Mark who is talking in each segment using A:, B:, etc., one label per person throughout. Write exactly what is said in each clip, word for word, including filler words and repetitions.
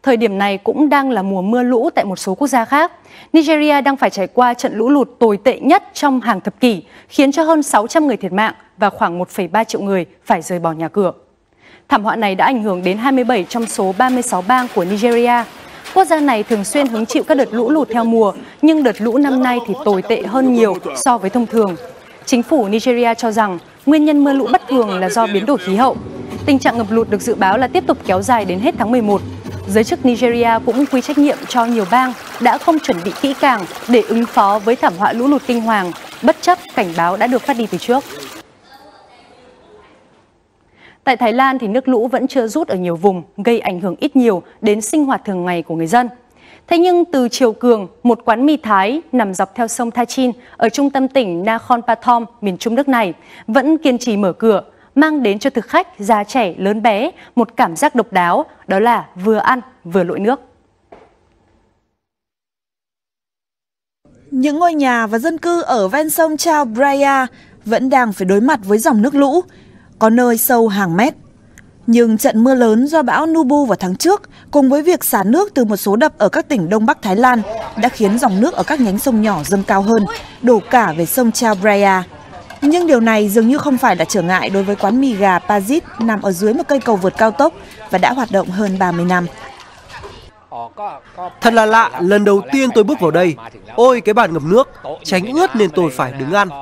A: thời điểm này cũng đang là mùa mưa lũ tại một số quốc gia khác. Nigeria đang phải trải qua trận lũ lụt tồi tệ nhất trong hàng thập kỷ, khiến cho hơn sáu trăm người thiệt mạng và khoảng một phẩy ba triệu người phải rời bỏ nhà cửa. Thảm họa này đã ảnh hưởng đến hai mươi bảy trong số ba mươi sáu bang của Nigeria. Quốc gia này thường xuyên hứng chịu các đợt lũ lụt theo mùa, nhưng đợt lũ năm nay thì tồi tệ hơn nhiều so với thông thường. Chính phủ Nigeria cho rằng nguyên nhân mưa lũ bất thường là do biến đổi khí hậu. Tình trạng ngập lụt được dự báo là tiếp tục kéo dài đến hết tháng mười một. Giới chức Nigeria cũng quy trách nhiệm cho nhiều bang đã không chuẩn bị kỹ càng để ứng phó với thảm họa lũ lụt kinh hoàng, bất chấp cảnh báo đã được phát đi từ trước. Tại Thái Lan thì nước lũ vẫn chưa rút ở nhiều vùng, gây ảnh hưởng ít nhiều đến sinh hoạt thường ngày của người dân. Thế nhưng từ chiều cường, một quán mì Thái nằm dọc theo sông Thachin ở trung tâm tỉnh Nakhon Pathom, miền trung nước này, vẫn kiên trì mở cửa, mang đến cho thực khách già trẻ lớn bé một cảm giác độc đáo, đó là vừa ăn vừa lội nước.
B: Những ngôi nhà và dân cư ở ven sông Chao Phraya vẫn đang phải đối mặt với dòng nước lũ, có nơi sâu hàng mét. Nhưng trận mưa lớn do bão Nubu vào tháng trước cùng với việc xả nước từ một số đập ở các tỉnh Đông Bắc Thái Lan đã khiến dòng nước ở các nhánh sông nhỏ dâng cao hơn, đổ cả về sông Chao Phraya. Nhưng điều này dường như không phải là trở ngại đối với quán mì gà Pazit nằm ở dưới một cây cầu vượt cao tốc và đã hoạt động hơn ba mươi năm.
C: Thật là lạ, lần đầu tiên tôi bước vào đây. Ôi, cái bàn ngập nước, tránh ướt nên tôi phải đứng ăn.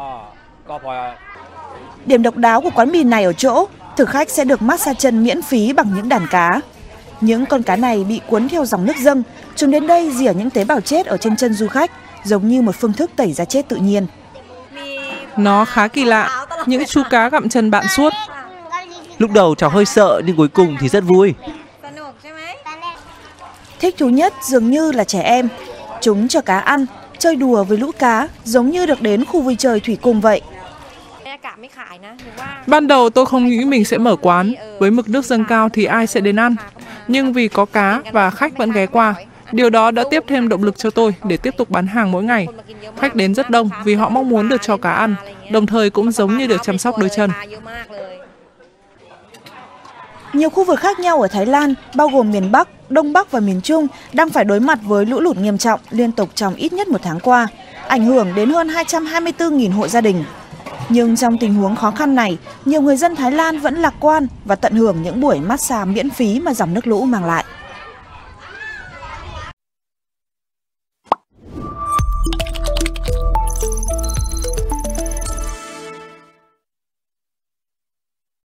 B: Điểm độc đáo của quán mì này ở chỗ, thực khách sẽ được massage chân miễn phí bằng những đàn cá. Những con cá này bị cuốn theo dòng nước dâng, chúng đến đây rỉa những tế bào chết ở trên chân du khách, giống như một phương thức tẩy da chết tự nhiên.
D: Nó khá kỳ lạ, những chú cá gặm chân bạn suốt.
C: Lúc đầu cháu hơi sợ nhưng cuối cùng thì rất vui.
B: Thích thú nhất dường như là trẻ em. Chúng cho cá ăn, chơi đùa với lũ cá, giống như được đến khu vui chơi thủy cung vậy.
D: Ban đầu tôi không nghĩ mình sẽ mở quán, với mực nước dâng cao thì ai sẽ đến ăn. Nhưng vì có cá và khách vẫn ghé qua, điều đó đã tiếp thêm động lực cho tôi để tiếp tục bán hàng mỗi ngày. Khách đến rất đông vì họ mong muốn được cho cá ăn, đồng thời cũng giống như được chăm sóc đôi chân.
B: Nhiều khu vực khác nhau ở Thái Lan, bao gồm miền Bắc, Đông Bắc và miền Trung, đang phải đối mặt với lũ lụt nghiêm trọng liên tục trong ít nhất một tháng qua, ảnh hưởng đến hơn hai trăm hai mươi tư nghìn hộ gia đình. Nhưng trong tình huống khó khăn này, nhiều người dân Thái Lan vẫn lạc quan và tận hưởng những buổi massage miễn phí mà dòng nước lũ mang lại.